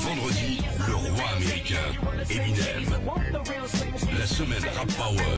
vendredi, le roi américain, Eminem. La semaine Rap Power.